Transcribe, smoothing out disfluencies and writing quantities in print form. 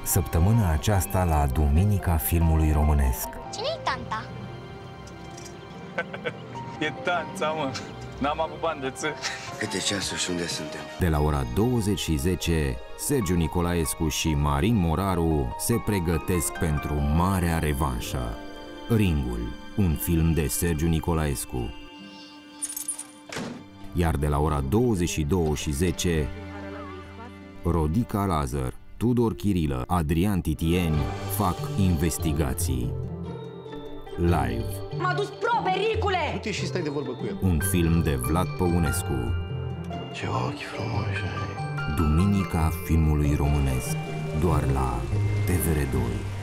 Săptămâna aceasta la Duminica Filmului Românesc. Cine-i tanta? E tanța, mă. N-am avut bani de ță. Câte ceasuri și unde suntem? De la ora 20:10, Sergiu Nicolaescu și Marin Moraru se pregătesc pentru marea revanșă. Ringul, un film de Sergiu Nicolaescu. Iar de la ora 22:10, Rodica Lazar, Tudor Chirilă, Adrian Titieni fac investigații. Live. M-a dus probe, Ricule! Du-te și stai de vorbă cu el. Un film de Vlad Păunescu. Ce ochi frumoși ai. Duminica Filmului Românesc. Doar la TVR2.